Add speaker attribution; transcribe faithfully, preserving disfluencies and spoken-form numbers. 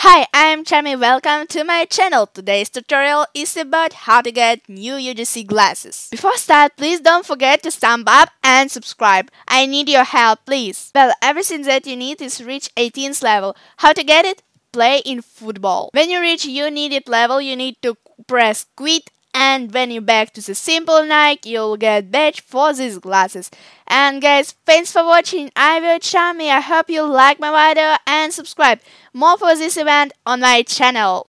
Speaker 1: Hi, I'm Chami. Welcome to my channel. Today's tutorial is about how to get new U G C glasses. Before start, please don't forget to thumb up and subscribe. I need your help, please. Well, everything that you need is reach eighteenth level. How to get it? Play in football. When you reach you needed level, you need to press quit, and when you back to the simple Nike, you'll get badge for these glasses. And guys, thanks for watching. I will Chami. I hope you like my video and subscribe more for this event on my channel.